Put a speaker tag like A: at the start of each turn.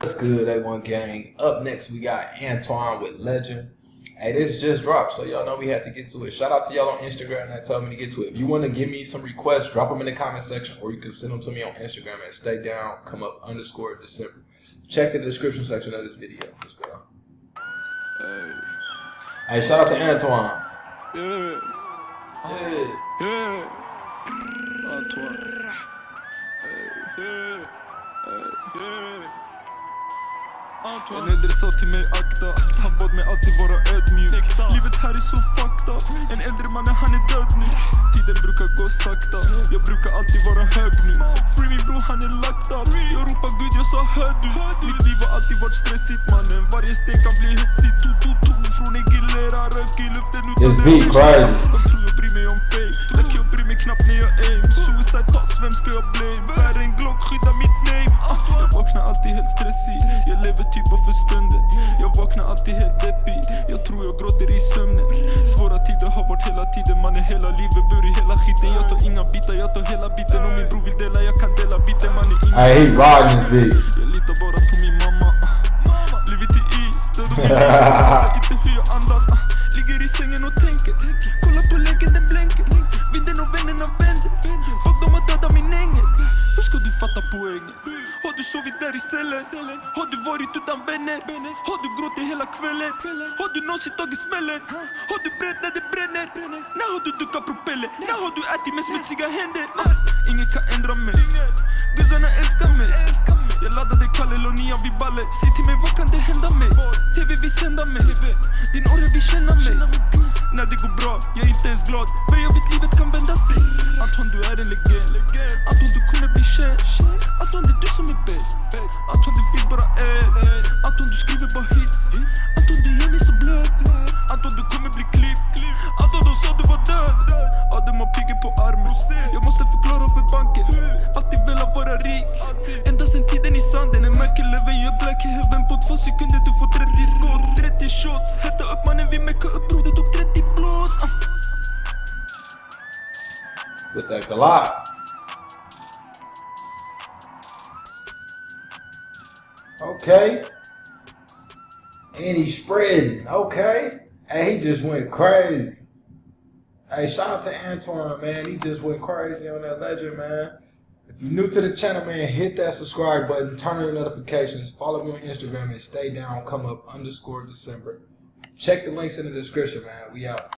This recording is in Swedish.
A: What's good, A1 gang? Up next, we got Antoine with Legend. Hey, this just dropped, so y'all know we had to get to it. Shout out to y'all on Instagram that told me to get to it. If you want to give me some requests, drop them in the comment section, or you can send them to me on Instagram at staydown_December. Check the description section of this video. Let's go. Hey, shout out to Antoine.
B: Yeah. Antoine. En äldre sa till mig akta, han bad mig alltid vara ödmjuk. Livet här är så fucked up, en äldre man han är död nu. Tiden brukar gå sakta, jag brukar alltid vara hög nu. Free min bror han är locked up, jag ropar gud jag sa hör du. Mitt liv har alltid varit stressigt mannen, varje steg kan bli hetsigt. Från en gillera, rök i luften utan
A: det är crazy.
B: De tror jag bryr mig om fame, like jag bryr mig knappt när jag aim. Suicide thoughts, vem ska jag blame? Bär en glock, skydda mitt name. Jag vaknar alltid helt stressig, jag lever typ av för stunden. Jag vaknar alltid helt deppig, jag tror jag gråter i sömnen. Svåra tider har varit hela tiden, man är hela livet bur i hela skiten. Jag tar inga bitar, jag tar hela biten. Om min bror vill dela, jag kan dela biten. Man är ingen jag litar bara på min mamma. Livet är is, död och min fattar inte hur jag andas. Ligger i sängen och tänker, kolla på länken, den blänker. Vinden och vännerna vänder, fuck de har dödat min ängel. Hur ska du fatta poängen? Har du sovit där i cellen? Har du varit utan vänner? Har du gråtit hela kvällen? Har du någonsin tagit smällen? Har du bränt när det bränner? När har du duckat propeller? När har du ätit med smutsiga händer? Ingen kan ändra mig, guzzarna älskar mig. Jag laddade Kalle och Nia vid ballet. Säg till mig vad kan det hända mig? TV vill sända mig, din orre vill känna mig. När det går bra, jag är inte ens glad, för jag vet livet kan vända sig. Anton du är en legend, Anton du kommer bli känd. Anton det är du som är bäst, Anton det finns bara ett. Anton du skriver bara hits, Anton du gör mig så blöd. Anton du kommer bli klipp, Anton de sa du var död. Adam har pigger på armen, jag måste förklara för banken. Alltid velat vara rik, ända sen tiden i sanden. En Michael Leven gör black i heaven på 2 sekunder. Du får 30 skott, 30 shots. Hetta upp mannen, vi mecka upp bror, det tog 30 blås.
A: With that Glock. Okay. And he's spreading. Okay. Hey, he just went crazy. Hey, shout out to Antoine, man. He just went crazy on that Legend, man. If you're new to the channel, man, hit that subscribe button, turn on the notifications, follow me on Instagram and stay down, come up _December. Check the links in the description, man. We out.